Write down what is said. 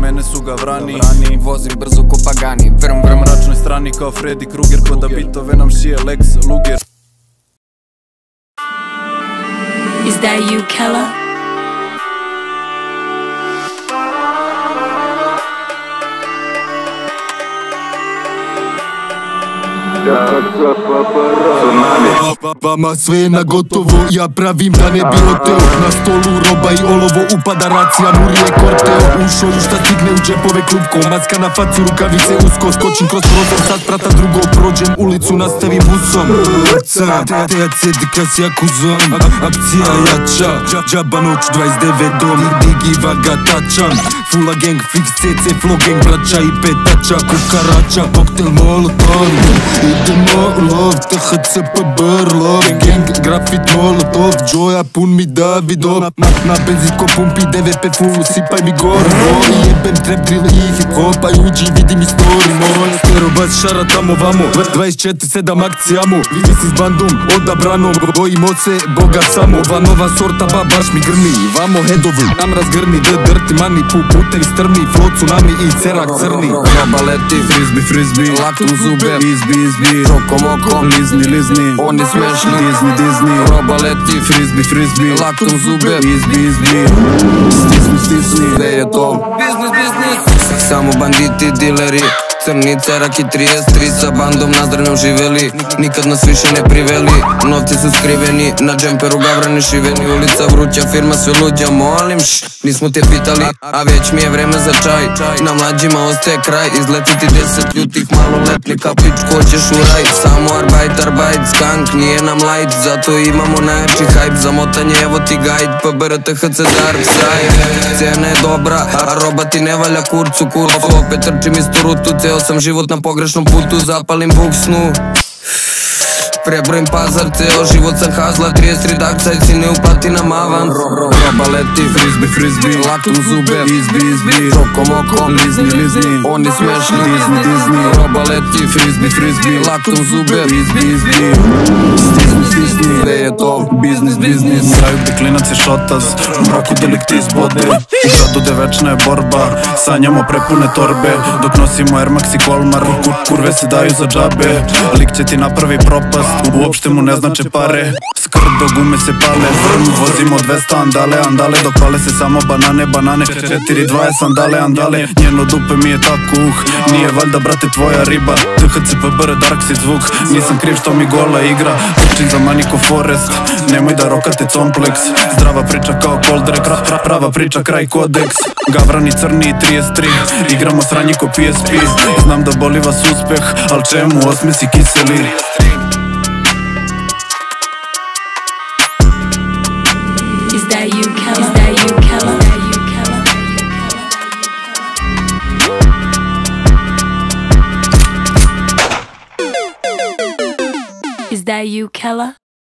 mene su gavrani. Vozim brzo ko Pagani, vrm vrm. Mračnoj strani kao Freddy Krueger, ko da bitove nam šije Lex Luger. Is that you, Kella? Vama sve na gotovo, ja pravim da ne bi oteo. Na stolu roba i olovo, upada racija, murije korteo. Ušoju šta stigne u džepove klupko, maska na facu, rukavice usko. Skočim kroz prozor, sad prata drugo, prođem ulicu, nastavim busom. THC dikas jakuzom, akcija jača, džaba noć 29 dom, digi vaga tačam. Fula gang, fix CC, flow gang, braća i petača, kukarača, koktel molotov. Idemo u lov, THC pa brlov, gang, grafit molotov, Joja pun mi Davidov. Na benzin ko pumpi, DVP full, sipaj mi gore. Jebem trap drill i hip hop, aj uđi vidi mi story moj. Sterobas šara tamo vamo, 24/7 akcijamo. Visi s bandom, odabranom, bojimo se Boga samo. Ova nova sorta ba baš mi grmi, vamo headovi, nam razgrni. Dirty money, putevi strmi, flow tsunami i cerak crni. Roba leti, frisbee, lak u zube, Bizbi, Roko moko, lizni, oni smešni. Disney, Roba leti, frisbee, lak u zube, Bizbi, stisni, sve je to biznis. Samo banditi, dileri, crni cerak i 33 sa bandom nazdravljom živeli. Nikad nas više ne priveli, novci su skriveni, na džemperu gavrani šiveni. Ulica vruća, firma sve luđa, molim nismo te pitali, a već mi je vreme za čaj. Na mlađima ostaje kraj, izletiti 10 ljutih maloletnika, pičku hoćeš u raj. Samo arbajt, skank, nije nam light, zato imamo najjači hype. Zamotanje, evo ti guide, PBRTHC Dark Side. Cena je dobra, a roba ti ne valja kurcu. Opet trčim istu rutu, ceo sam život na pogrešnom putu, zapalim buksnu. Prebrojim pazar, ceo život sam hazla, 33 dark side, si ne uplati nam avans. Roba leti, frisbee, lak u zube, Bizbi, Roko moko, lizni, oni smešni. Disney, Roba leti, frisbee, lak u zube, Bizbi, stisni, sve je to biznis. Kraju gde klinac je šotas, u mraku delikti izbode. U gradu gde večna je borba, sanjamo prepune torbe. Dok nosimo Air Max i Kolmar, kurve se daju za džabe. Lik će ti napravi propast, uopšte mu ne znače pare. Skrd do gume se pale, vozimo 200 andale, dok pale se samo banane. 4-2 je sandale, njeno dupe mi je tako nije valjda brate tvoja riba. THC PBR Dark Side zvuk, nisam kriv što mi gola igra. Trčim za maniko Forest, nemoj da rokate kompleks. Zdrava priča kao Coldrek, prava priča kraj kodeks. Gavrani crni i 33, igramo sranje ko PSP. Znam da boli vas uspeh, al čemu osmesi kiseli. Is that you, Kella? Is that you, Kella? Is that you, Kella?